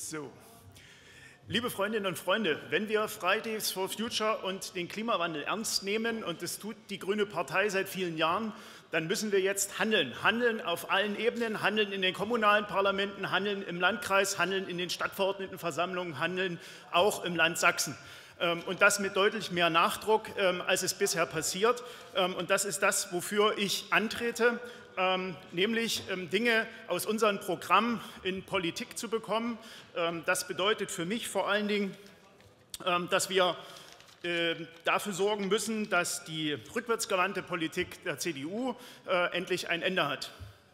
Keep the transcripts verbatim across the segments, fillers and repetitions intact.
So. Liebe Freundinnen und Freunde, wenn wir Fridays for Future und den Klimawandel ernst nehmen, und das tut die Grüne Partei seit vielen Jahren, dann müssen wir jetzt handeln. Handeln auf allen Ebenen, handeln in den kommunalen Parlamenten, handeln im Landkreis, handeln in den Stadtverordnetenversammlungen, handeln auch im Land Sachsen. Und das mit deutlich mehr Nachdruck, als es bisher passiert. Und das ist das, wofür ich antrete, nämlich Dinge aus unserem Programm in Politik zu bekommen. Das bedeutet für mich vor allen Dingen, dass wir dafür sorgen müssen, dass die rückwärtsgewandte Politik der C D U endlich ein Ende hat.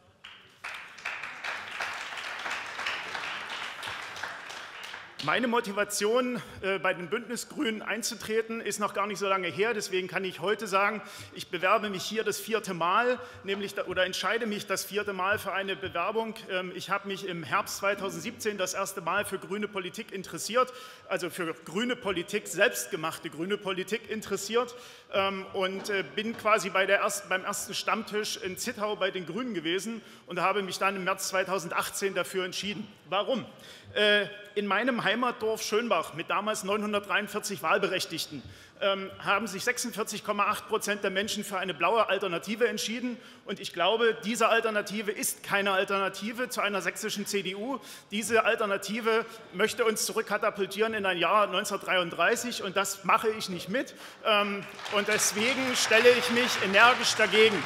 Meine Motivation, bei den Bündnisgrünen einzutreten, ist noch gar nicht so lange her. Deswegen kann ich heute sagen, ich bewerbe mich hier das vierte Mal, nämlich oder entscheide mich das vierte Mal für eine Bewerbung. Ich habe mich im Herbst zweitausendsiebzehn das erste Mal für grüne Politik interessiert, also für grüne Politik, selbstgemachte grüne Politik interessiert und bin quasi bei der ersten, beim ersten Stammtisch in Zittau bei den Grünen gewesen und habe mich dann im März zweitausendachtzehn dafür entschieden. Warum? In meinem Heimatdorf Schönbach mit damals neunhundertdreiundvierzig Wahlberechtigten haben sich sechsundvierzig Komma acht Prozent der Menschen für eine blaue Alternative entschieden. Und ich glaube, diese Alternative ist keine Alternative zu einer sächsischen C D U. Diese Alternative möchte uns zurückkatapultieren in ein Jahr neunzehnhundertdreiunddreißig, und das mache ich nicht mit. Und deswegen stelle ich mich energisch dagegen.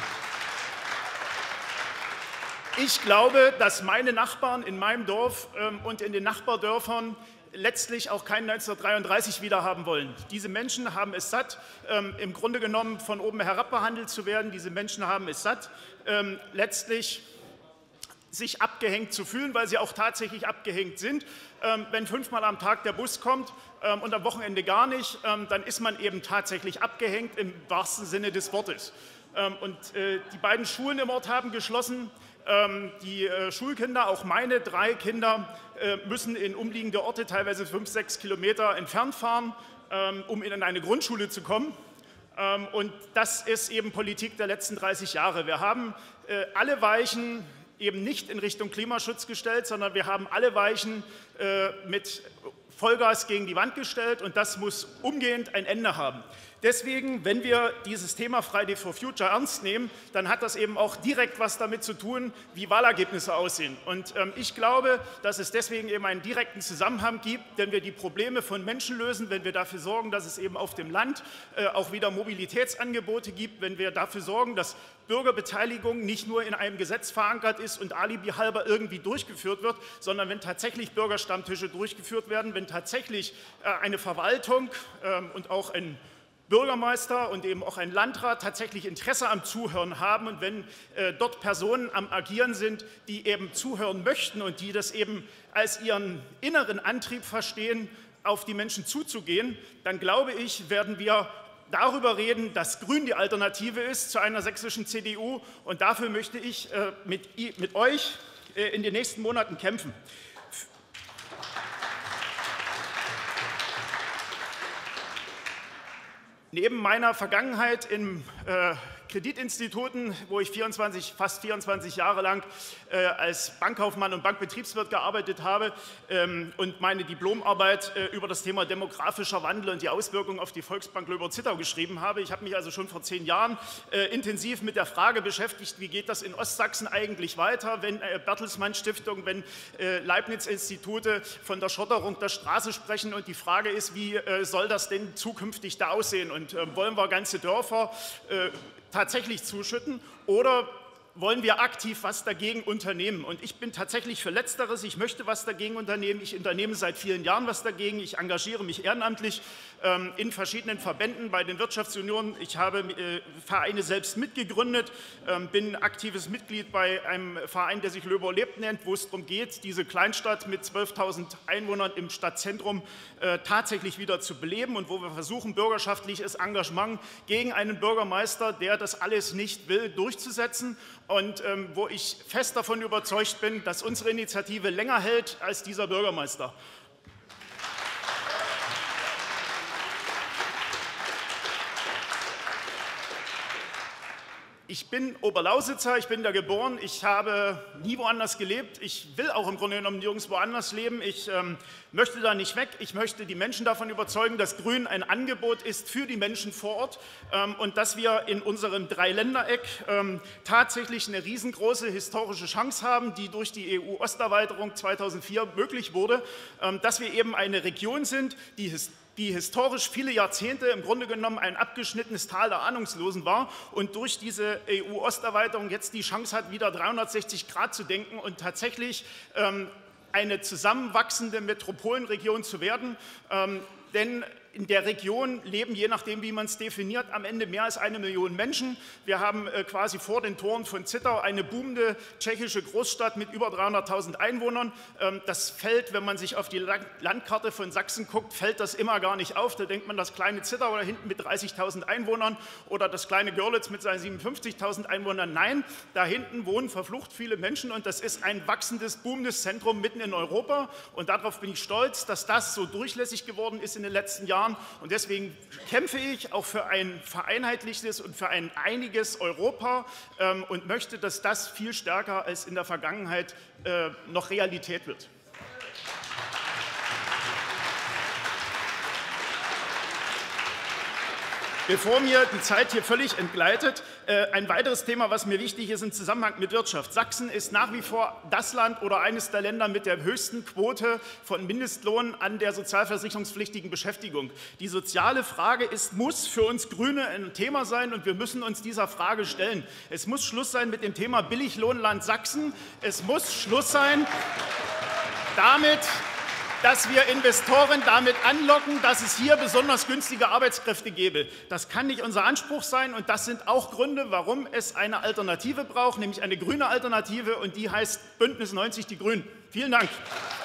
Ich glaube, dass meine Nachbarn in meinem Dorf ähm, und in den Nachbardörfern letztlich auch kein neunzehnhundertdreiunddreißig wieder haben wollen. Diese Menschen haben es satt, ähm, im Grunde genommen von oben herab behandelt zu werden. Diese Menschen haben es satt, ähm, letztlich sich abgehängt zu fühlen, weil sie auch tatsächlich abgehängt sind. Ähm, wenn fünfmal am Tag der Bus kommt ähm, und am Wochenende gar nicht, ähm, dann ist man eben tatsächlich abgehängt im wahrsten Sinne des Wortes. Ähm, und äh, die beiden Schulen im Ort haben geschlossen. Die äh, Schulkinder, auch meine drei Kinder, äh, müssen in umliegende Orte, teilweise fünf, sechs Kilometer entfernt fahren, ähm, um in eine Grundschule zu kommen. Ähm, und das ist eben Politik der letzten dreißig Jahre. Wir haben äh, alle Weichen eben nicht in Richtung Klimaschutz gestellt, sondern wir haben alle Weichen äh, mit Vollgas gegen die Wand gestellt, und das muss umgehend ein Ende haben. Deswegen, wenn wir dieses Thema Fridays for Future ernst nehmen, dann hat das eben auch direkt was damit zu tun, wie Wahlergebnisse aussehen. Und ähm, ich glaube, dass es deswegen eben einen direkten Zusammenhang gibt, wenn wir die Probleme von Menschen lösen, wenn wir dafür sorgen, dass es eben auf dem Land äh, auch wieder Mobilitätsangebote gibt, wenn wir dafür sorgen, dass Bürgerbeteiligung nicht nur in einem Gesetz verankert ist und alibihalber irgendwie durchgeführt wird, sondern wenn tatsächlich Bürgerstammtische durchgeführt werden, wenn tatsächlich äh, eine Verwaltung äh, und auch ein Bürgermeister und eben auch ein Landrat tatsächlich Interesse am Zuhören haben, und wenn äh, dort Personen am Agieren sind, die eben zuhören möchten und die das eben als ihren inneren Antrieb verstehen, auf die Menschen zuzugehen, dann glaube ich, werden wir darüber reden, dass Grün die Alternative ist zu einer sächsischen C D U, und dafür möchte ich äh, mit, mit euch äh, in den nächsten Monaten kämpfen. Neben meiner Vergangenheit in äh, Kreditinstituten, wo ich vierundzwanzig, fast vierundzwanzig Jahre lang äh, als Bankkaufmann und Bankbetriebswirt gearbeitet habe ähm, und meine Diplomarbeit äh, über das Thema demografischer Wandel und die Auswirkungen auf die Volksbank Löber-Zittau geschrieben habe. Ich habe mich also schon vor zehn Jahren äh, intensiv mit der Frage beschäftigt, wie geht das in Ostsachsen eigentlich weiter, wenn äh, Bertelsmann Stiftung, wenn äh, Leibniz-Institute von der Schotterung der Straße sprechen, und die Frage ist, wie äh, soll das denn zukünftig da aussehen, und äh, wollen wir ganze Dörfer äh, tatsächlich zuschütten, oder wollen wir aktiv was dagegen unternehmen? Und ich bin tatsächlich für Letzteres. Ich möchte was dagegen unternehmen. Ich unternehme seit vielen Jahren was dagegen. Ich engagiere mich ehrenamtlich ähm, in verschiedenen Verbänden, bei den Wirtschaftsunionen. Ich habe äh, Vereine selbst mitgegründet, ähm, bin aktives Mitglied bei einem Verein, der sich Löber lebt nennt, wo es darum geht, diese Kleinstadt mit zwölftausend Einwohnern im Stadtzentrum äh, tatsächlich wieder zu beleben, und wo wir versuchen, bürgerschaftliches Engagement gegen einen Bürgermeister, der das alles nicht will, durchzusetzen. Und ähm, wo ich fest davon überzeugt bin, dass unsere Initiative länger hält als dieser Bürgermeister. Ich bin Oberlausitzer, ich bin da geboren, ich habe nie woanders gelebt, ich will auch im Grunde genommen nirgends woanders leben, ich ähm, möchte da nicht weg, ich möchte die Menschen davon überzeugen, dass Grün ein Angebot ist für die Menschen vor Ort ähm, und dass wir in unserem Dreiländereck ähm, tatsächlich eine riesengroße historische Chance haben, die durch die E U-Osterweiterung zweitausendvier möglich wurde, ähm, dass wir eben eine Region sind, die historisch die historisch viele Jahrzehnte im Grunde genommen ein abgeschnittenes Tal der Ahnungslosen war und durch diese E U-Osterweiterung jetzt die Chance hat, wieder dreihundertsechzig Grad zu denken und tatsächlich ähm, eine zusammenwachsende Metropolenregion zu werden. Ähm, denn in der Region leben, je nachdem, wie man es definiert, am Ende mehr als eine Million Menschen. Wir haben äh, quasi vor den Toren von Zittau eine boomende tschechische Großstadt mit über dreihunderttausend Einwohnern. Ähm, das fällt, wenn man sich auf die Land Landkarte von Sachsen guckt, fällt das immer gar nicht auf. Da denkt man, das kleine Zittau da hinten mit dreißigtausend Einwohnern oder das kleine Görlitz mit seinen siebenundfünfzigtausend Einwohnern. Nein, da hinten wohnen verflucht viele Menschen und das ist ein wachsendes, boomendes Zentrum mitten in Europa. Und darauf bin ich stolz, dass das so durchlässig geworden ist in den letzten Jahren. Und deswegen kämpfe ich auch für ein vereinheitlichtes und für ein einiges Europa ähm, und möchte, dass das viel stärker als in der Vergangenheit äh, noch Realität wird. Bevor mir die Zeit hier völlig entgleitet, äh, ein weiteres Thema, was mir wichtig ist im Zusammenhang mit Wirtschaft. Sachsen ist nach wie vor das Land oder eines der Länder mit der höchsten Quote von Mindestlohn an der sozialversicherungspflichtigen Beschäftigung. Die soziale Frage ist, muss für uns Grüne ein Thema sein und wir müssen uns dieser Frage stellen. Es muss Schluss sein mit dem Thema Billiglohnland Sachsen. Es muss Schluss sein damit, dass wir Investoren damit anlocken, dass es hier besonders günstige Arbeitskräfte gäbe. Das kann nicht unser Anspruch sein und das sind auch Gründe, warum es eine Alternative braucht, nämlich eine grüne Alternative und die heißt Bündnis neunzig Die Grünen. Vielen Dank.